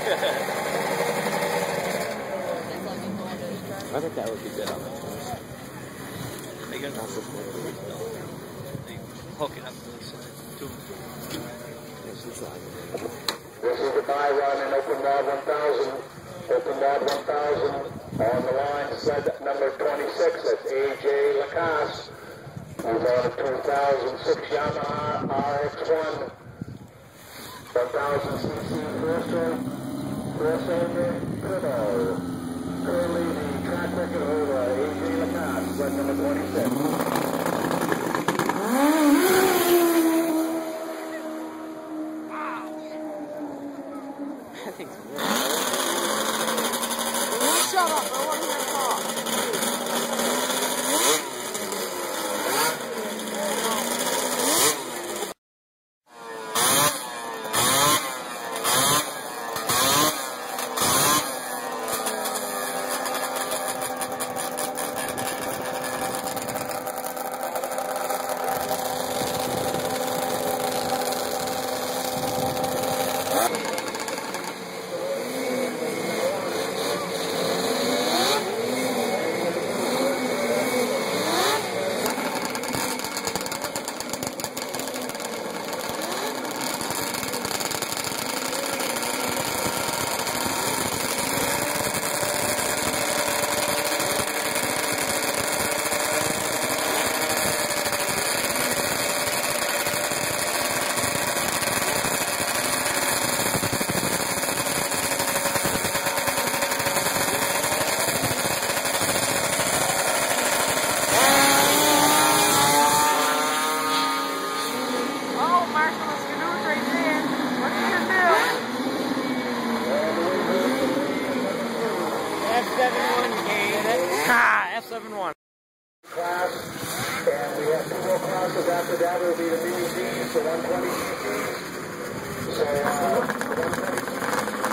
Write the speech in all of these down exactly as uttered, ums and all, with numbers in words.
I think that would be good on the course. They got also hook it up to the side. This is the buy run in Open Mod one thousand. Open Mod one thousand on the line, sled number twenty-six. That's A J Lacasse. Move on to two thousand six Yamaha R X one. one thousand c c crossover, crossover, turbo. Currently the track record holder, A J Lacasse, sled number twenty-six. I think it's weird. Shut up, I want to hear talk. F seventy-one. Class, and we have two more classes after that. Will be the mini Z's, the one twenty C Cs. So, uh, one twenty C Cs.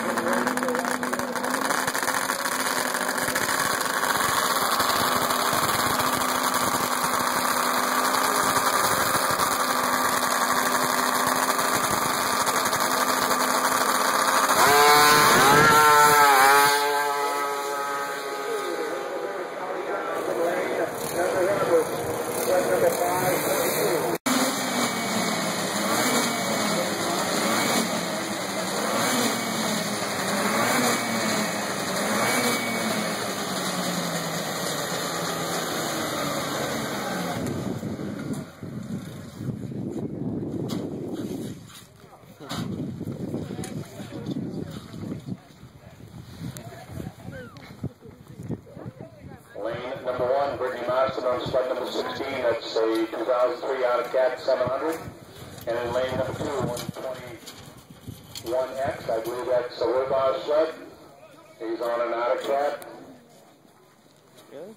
Lane number one, Brittany Marston on sled number sixteen. That's a two thousand three Auto Cat seven hundred. And in lane number two, one twenty-one X, I believe that's a Woodbar sled. He's on an Auto Cat. Really?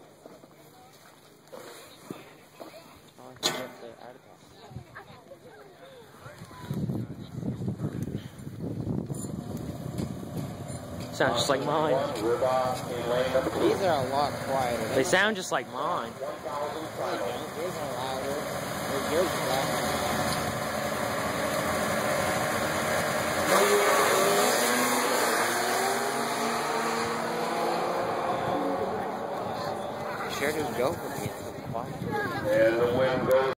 Oh, I think that's the Auto Cat. Sounds just like mine. These are a lot quieter. They sound just like mine. They don't. These are louder. They're yours are louder. Sure do go for me. It's quiet. And the wind goes.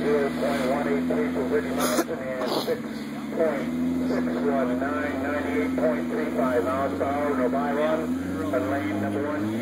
zero point one eight three for Ricky Mountain and six point six one nine, ninety-eight point three five miles per hour. No by run on lane number one.